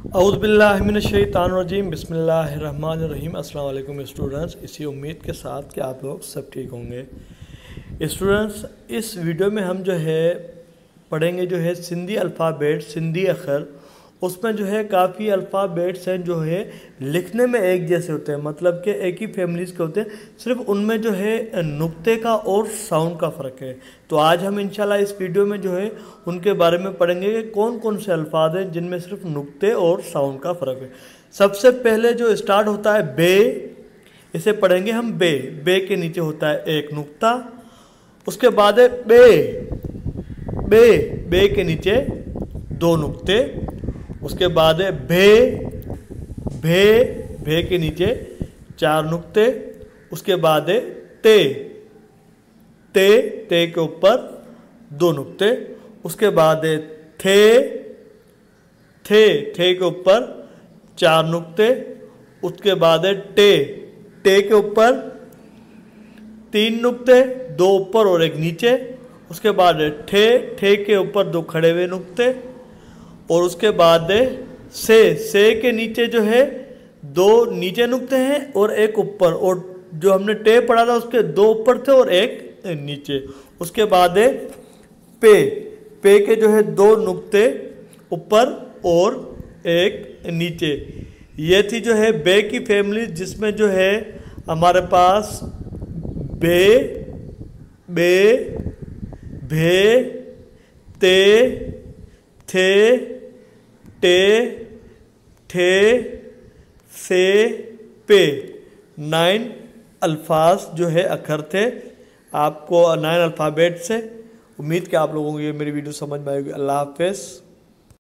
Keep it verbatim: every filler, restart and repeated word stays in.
औज़ुबिल्लाहिमिनश्शैतानिर्रजीम बिस्मिल्लाहिर्रहमानिर्रहीम। अस्सलाम वालेकुम स्टूडेंट्स। इसी उम्मीद के साथ कि आप लोग सब ठीक होंगे। स्टूडेंट्स, इस वीडियो में हम जो है पढ़ेंगे जो है सिंधी अल्फ़ाबेट, सिंधी अखर। उसमें जो है काफ़ी अल्फ़ाबेट्स हैं जो है लिखने में एक जैसे होते हैं, मतलब कि एक ही फैमिलीज़ के होते हैं, सिर्फ उनमें जो है नुक्ते का और साउंड का फ़र्क है। तो आज हम इंशाल्लाह इस वीडियो में जो है उनके बारे में पढ़ेंगे कि कौन कौन से अल्फाज हैं जिनमें सिर्फ नुक्ते और साउंड का फ़र्क है। सबसे पहले जो स्टार्ट होता है बे, इसे पढ़ेंगे हम बे। बे के नीचे होता है एक नुक्ता, उसके बाद है बे। बे बे के नीचे दो नुक्ते, उसके बाद है भे। भे भे के नीचे चार नुक्ते, उसके बाद है ते। ते ते के ऊपर दो नुक्ते, उसके बाद है थे। थे थे के ऊपर चार नुक्ते, उसके बाद है टे। टे के ऊपर तीन नुक्ते, दो ऊपर और एक नीचे, उसके बाद है ठे। ठे के ऊपर दो खड़े हुए नुक्ते, और उसके बाद है से। से के नीचे जो है दो नीचे नुक्ते हैं और एक ऊपर, और जो हमने टे पढ़ा था उसके दो ऊपर थे और एक नीचे। उसके बाद है पे। पे के जो है दो नुक्ते ऊपर और एक नीचे। ये थी जो है बे की फैमिली, जिसमें जो है हमारे पास बे, बे, भे, ते, थे, टे, ठे, से, पे। नाइन अल्फाज जो है अखर थे आपको, नाइन अल्फ़ाबेट से। उम्मीद कि आप लोगों को ये मेरी वीडियो समझ में आएगी। अल्लाह हाफ़िज़।